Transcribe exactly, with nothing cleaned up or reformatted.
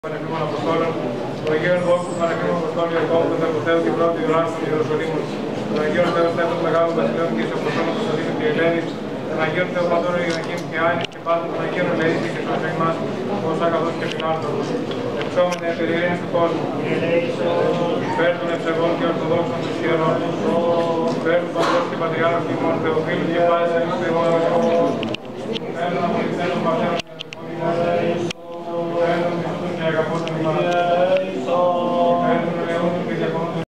Πανεπιστήμων Αποστόλων, των Αγίων Δόξων του Πανεπιστήμων Αποστόλων Ιωκόπτων, του Θεού και πρώτη ουράνου των Ιεροσολύμων, των Αγίων Θεών Στέφων Μεγάλων Βασιλείων και Ισοπροσώμων Κωνσταντίνου και Ελένης, των Αγίων Θεοπατώρων Ιωακήμ και Άννης και πάντων των Αγίων Ελεήσης και των εμάς, ως αγαθός και φιλάρτωρος. Εξόμενοι επί του κόσμου, υπέρ των ευσεβών και ορθοδόξων της Ιερών, υπέρ του Παντός και Πατριάρχου ημών Θεοφίλου και πάσης Θεών.